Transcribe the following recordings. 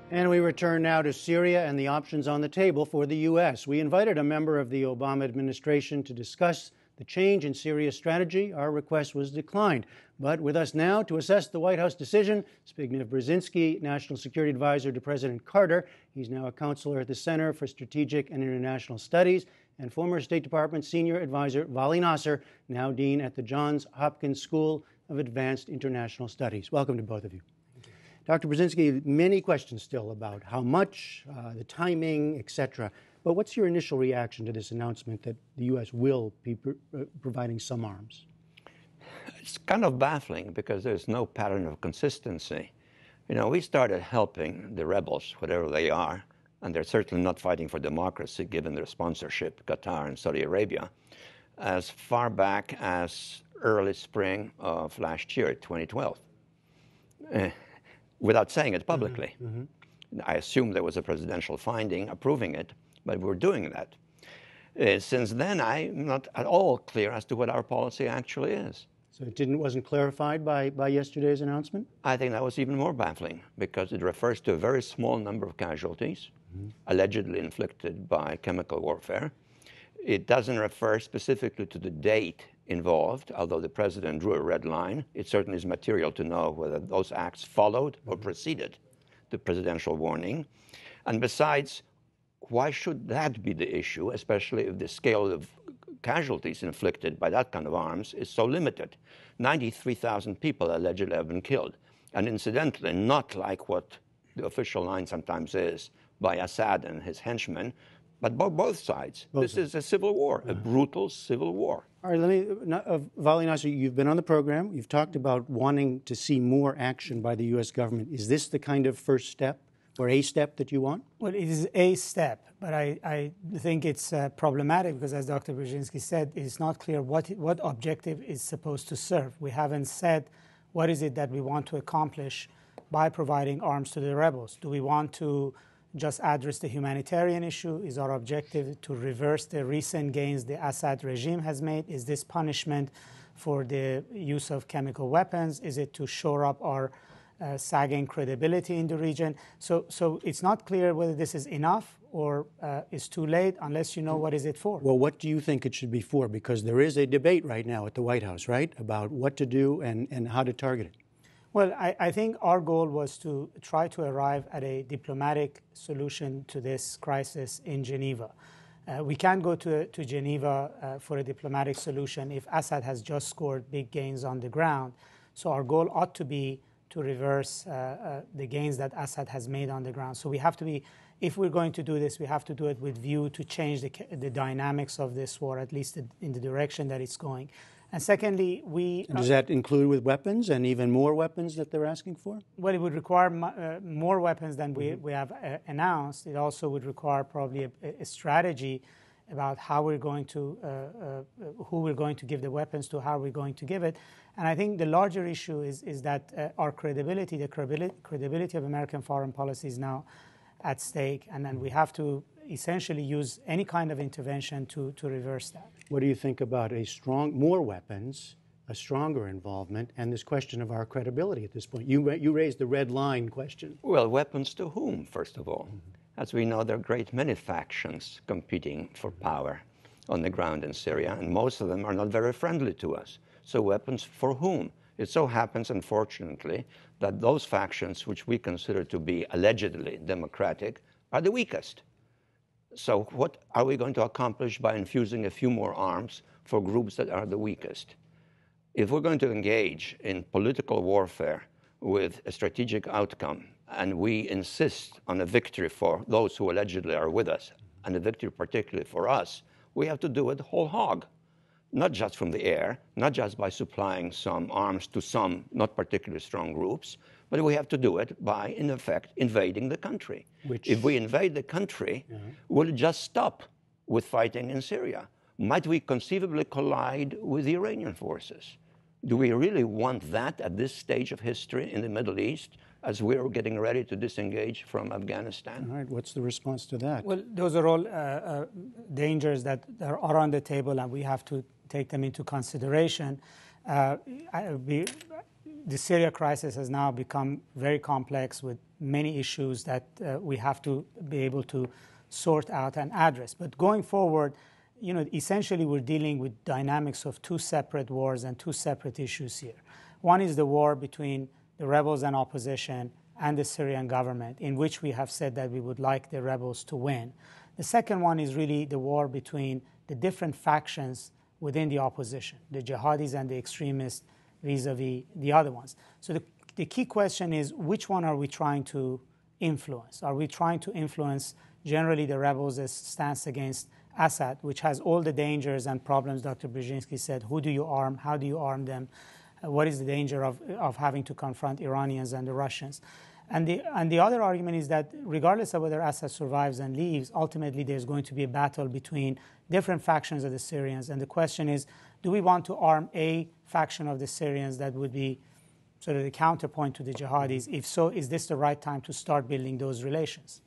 And we return now to Syria and the options on the table for the U.S. We invited a member of the Obama administration to discuss the change in Syria's strategy. Our request was declined. But with us now to assess the White House decision, Zbigniew Brzezinski, National Security Advisor to President Carter. He's now a counselor at the Center for Strategic and International Studies, and former State Department Senior Advisor Vali Nasr, now Dean at the Johns Hopkins School of Advanced International Studies. Welcome to both of you. Dr. Brzezinski, many questions still about how much, the timing, etc. But what's your initial reaction to this announcement that the U.S. will be providing some arms? It's kind of baffling because there's no pattern of consistency. You know, we started helping the rebels, whatever they are, and they're certainly not fighting for democracy given their sponsorship, Qatar and Saudi Arabia, as far back as early spring of last year, 2012. Without saying it publicly. I assume there was a presidential finding approving it, but we're doing that. Since then, I'm not at all clear as to what our policy actually is. So it wasn't clarified by yesterday's announcement? I think that was even more baffling because it refers to a very small number of casualties, allegedly inflicted by chemical warfare. It doesn't refer specifically to the date involved, although the president drew a red line. It certainly is material to know whether those acts followed or preceded the presidential warning. And besides, why should that be the issue, especially if the scale of casualties inflicted by that kind of arms is so limited? 93,000 people allegedly have been killed. And incidentally, not like what the official line sometimes is by Assad and his henchmen, but both sides. This is a civil war, a brutal civil war. All right, Vali Nasr, you've been on the program. You've talked about wanting to see more action by the U.S. government. Is this the kind of first step or a step that you want? Well, it is a step, but I think it's problematic because, as Dr. Brzezinski said, it's not clear what objective is supposed to serve. We haven't said what is it that we want to accomplish by providing arms to the rebels. Do we want to just address the humanitarian issue? Is our objective to reverse the recent gains the Assad regime has made? Is this punishment for the use of chemical weapons? Is it to shore up our sagging credibility in the region? So it's not clear whether this is enough or is too late unless you know what is it for. Well, what do you think it should be for? Because there is a debate right now at the White House, right, about what to do and how to target it. Well, I think our goal was to try to arrive at a diplomatic solution to this crisis in Geneva. We can't go to Geneva for a diplomatic solution if Assad has just scored big gains on the ground. So our goal ought to be to reverse the gains that Assad has made on the ground. So we have to be, if we're going to do this, we have to do it with view to change the dynamics of this war, at least in the direction that it's going. And secondly, does that include with weapons and even more weapons that they're asking for? Well, it would require more weapons than we have announced. It also would require probably a strategy about how we're going to, who we're going to give the weapons to, how we're going to give it. And I think the larger issue is that our credibility, the credibility of American foreign policy is now at stake, and then we have to essentially use any kind of intervention to reverse that. What do you think about more weapons, a stronger involvement, and this question of our credibility at this point? You raised the red line question. Well, weapons to whom, first of all? As we know, there are a great many factions competing for power on the ground in Syria, and most of them are not very friendly to us. So weapons for whom? It so happens, unfortunately, that those factions which we consider to be allegedly democratic are the weakest. So what are we going to accomplish by infusing a few more arms for groups that are the weakest? If we're going to engage in political warfare with a strategic outcome, and we insist on a victory for those who allegedly are with us, and a victory particularly for us, we have to do it whole hog. Not just from the air, not just by supplying some arms to some not particularly strong groups, but we have to do it by, in effect, invading the country. If we invade the country, will it just stop with fighting in Syria? Might we conceivably collide with the Iranian forces? Do we really want that at this stage of history in the Middle East as we're getting ready to disengage from Afghanistan? All right, what's the response to that? Well, those are all dangers that are on the table, and we have to take them into consideration. the Syria crisis has now become very complex with many issues that we have to be able to sort out and address. But going forward, essentially we're dealing with dynamics of two separate wars and two separate issues here. One is the war between the rebels and opposition and the Syrian government, in which we have said that we would like the rebels to win. The second one is really the war between the different factions within the opposition, the jihadis and the extremists vis-a-vis the other ones. So the key question is, which one are we trying to influence? Are we trying to influence generally the rebels' stance against Assad, which has all the dangers and problems Dr. Brzezinski said? Who do you arm? How do you arm them? What is the danger of having to confront Iranians and the Russians? And the other argument is that regardless of whether Assad survives and leaves, ultimately there's going to be a battle between different factions of the Syrians. And the question is, do we want to arm a faction of the Syrians that would be sort of the counterpoint to the jihadis? If so, is this the right time to start building those relations?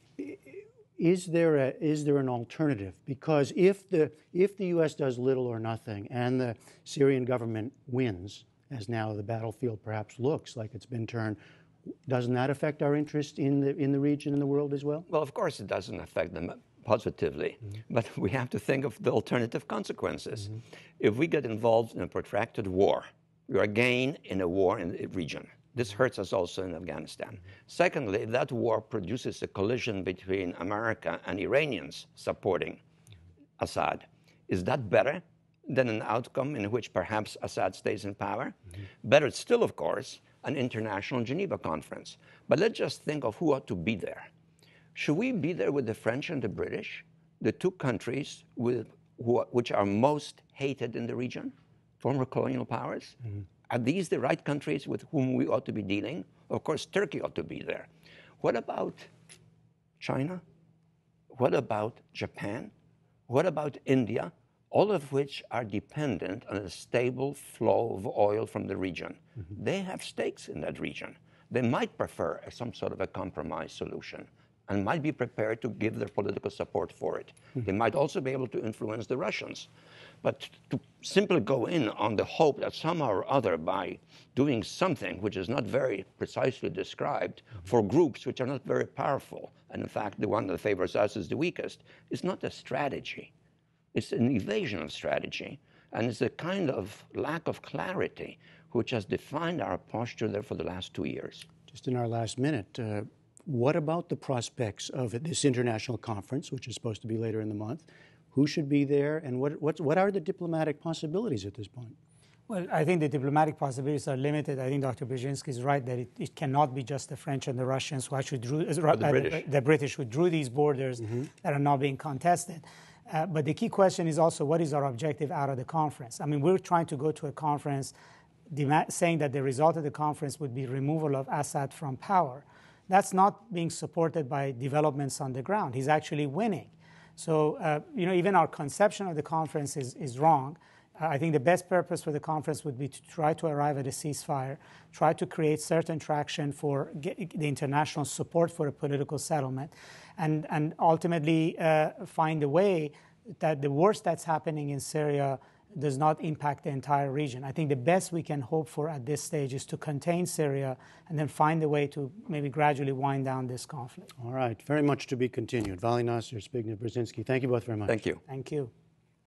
Is there an alternative? Because if the U.S. does little or nothing and the Syrian government wins, as now the battlefield perhaps looks like it's been turned, doesn't that affect our interest in the region and the world as well? Well, of course it doesn't affect them positively, but we have to think of the alternative consequences. If we get involved in a protracted war, we are again in a war in the region. This hurts us also in Afghanistan. Secondly, that war produces a collision between America and Iranians supporting Assad. Is that better than an outcome in which perhaps Assad stays in power? Better still, of course, an international Geneva conference. But let's just think of who ought to be there. Should we be there with the French and the British, the two countries which are most hated in the region, former colonial powers? Are these the right countries with whom we ought to be dealing? Of course, Turkey ought to be there. What about China? What about Japan? What about India? All of which are dependent on a stable flow of oil from the region. They have stakes in that region. They might prefer some sort of a compromise solution and might be prepared to give their political support for it. They might also be able to influence the Russians. But to simply go in on the hope that somehow or other by doing something which is not very precisely described for groups which are not very powerful, and in fact the one that favors us is the weakest, is not a strategy. It's an evasion of strategy, and it's a kind of lack of clarity which has defined our posture there for the last 2 years. Just in our last minute, what about the prospects of this international conference, which is supposed to be later in the month? Who should be there, and what are the diplomatic possibilities at this point? Well, I think the diplomatic possibilities are limited. I think Dr. Brzezinski is right that it cannot be just the French and the Russians who actually drew, the British who drew these borders that are not being contested. But the key question is also, what is our objective out of the conference? I mean, we're trying to go to a conference saying that the result of the conference would be removal of Assad from power. That's not being supported by developments on the ground. He's actually winning. So, even our conception of the conference is wrong. I think the best purpose for the conference would be to try to arrive at a ceasefire, try to create certain traction for the international support for a political settlement, and ultimately find a way that the worst that's happening in Syria does not impact the entire region. I think the best we can hope for at this stage is to contain Syria and then find a way to maybe gradually wind down this conflict. All right. Very much to be continued. Vali Nasr, Zbigniew Brzezinski, thank you both very much. Thank you. Thank you.